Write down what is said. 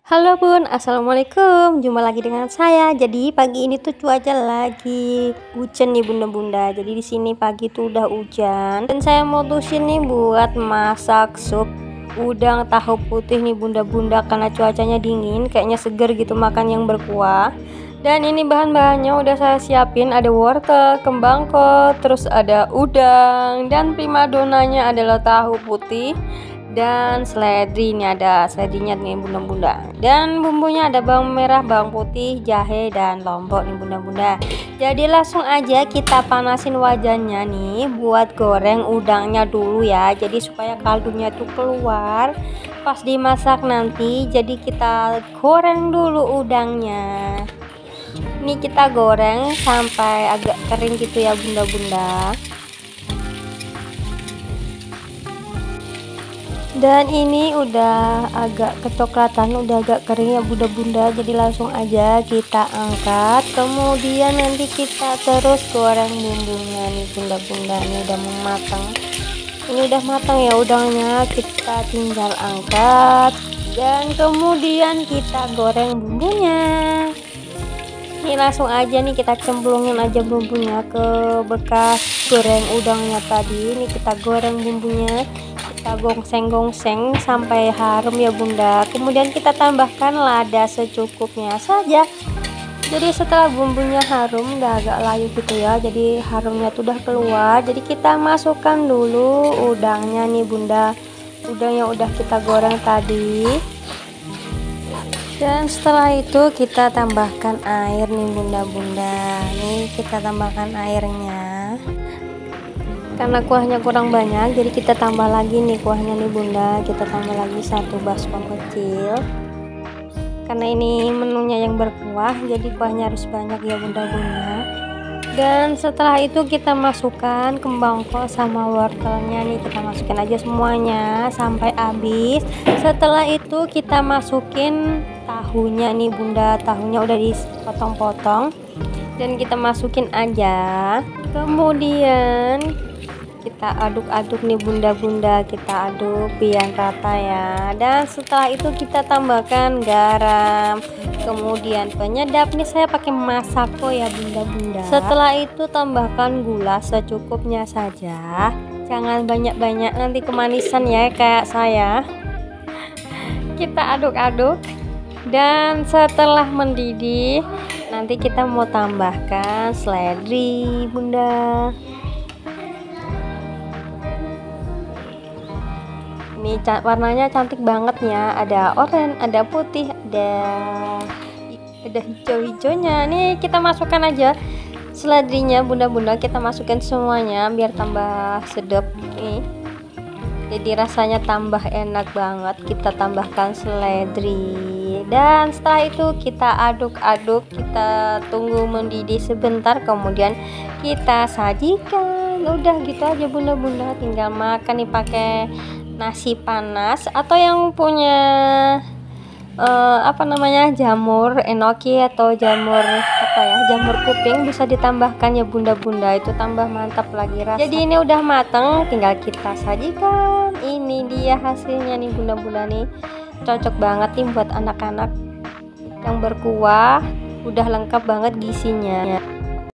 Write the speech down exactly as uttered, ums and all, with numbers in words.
Halo Bun, assalamualaikum. Jumpa lagi dengan saya. Jadi pagi ini tuh cuaca lagi hujan nih bunda-bunda. Jadi di sini pagi tuh udah hujan. Dan saya mutusin nih buat masak sup udang tahu putih nih bunda-bunda. Karena cuacanya dingin, kayaknya seger gitu makan yang berkuah. Dan ini bahan-bahannya udah saya siapin. Ada wortel, kembang kol, terus ada udang, dan primadonanya adalah tahu putih dan seledri. Ini ada seledrinya nih bunda-bunda, dan bumbunya ada bawang merah, bawang putih, jahe, dan lombok nih bunda-bunda. Jadi langsung aja kita panasin wajannya nih buat goreng udangnya dulu ya, jadi supaya kaldunya tuh keluar pas dimasak nanti. Jadi kita goreng dulu udangnya. Ini kita goreng sampai agak kering gitu ya bunda-bunda. Dan ini udah agak kecoklatan, udah agak kering ya bunda-bunda. Jadi langsung aja kita angkat, kemudian nanti kita terus goreng bumbunya nih bunda-bunda. Ini udah matang, ini udah matang ya udangnya. Kita tinggal angkat dan kemudian kita goreng bumbunya. Ini langsung aja nih kita cemplungin aja bumbunya ke bekas goreng udangnya tadi. Ini kita goreng bumbunya, kita gongseng-gongseng sampai harum ya bunda. Kemudian kita tambahkan lada secukupnya saja. Jadi setelah bumbunya harum, udah agak layu gitu ya, jadi harumnya tuh udah keluar. Jadi kita masukkan dulu udangnya nih bunda, udang yang udah kita goreng tadi. Dan setelah itu kita tambahkan air nih bunda-bunda. Nih kita tambahkan airnya, karena kuahnya kurang banyak, jadi kita tambah lagi nih kuahnya nih bunda. Kita tambah lagi satu baskom kecil, karena ini menunya yang berkuah, jadi kuahnya harus banyak ya bunda-bunda. Dan setelah itu kita masukkan kembang kol sama wortelnya nih, kita masukin aja semuanya sampai habis. Setelah itu kita masukin tahunya nih bunda, tahunya udah dipotong-potong dan kita masukin aja. Kemudian kita aduk-aduk nih bunda-bunda, kita aduk biar rata ya. Dan setelah itu kita tambahkan garam, kemudian penyedap. Nih saya pakai masako ya bunda-bunda. Setelah itu tambahkan gula secukupnya saja, jangan banyak-banyak nanti kemanisan ya kayak saya. Kita aduk-aduk dan setelah mendidih nanti kita mau tambahkan seledri bunda. Ini warnanya cantik banget ya, ada oranye, ada putih, ada ada hijau-hijaunya. Nih kita masukkan aja seledrinya bunda-bunda, kita masukkan semuanya biar tambah sedap nih. Jadi rasanya tambah enak banget. Kita tambahkan seledri dan setelah itu kita aduk-aduk, kita tunggu mendidih sebentar, kemudian kita sajikan. Udah gitu aja bunda-bunda, tinggal makan nih pakai nasi panas, atau yang punya uh, apa namanya jamur enoki atau jamur apa ya jamur kuping bisa ditambahkan ya bunda-bunda, itu tambah mantap lagi rasa. Jadi ini udah mateng, tinggal kita sajikan. Ini dia hasilnya nih bunda-bunda, nih cocok banget nih buat anak-anak yang berkuah, udah lengkap banget gizinya.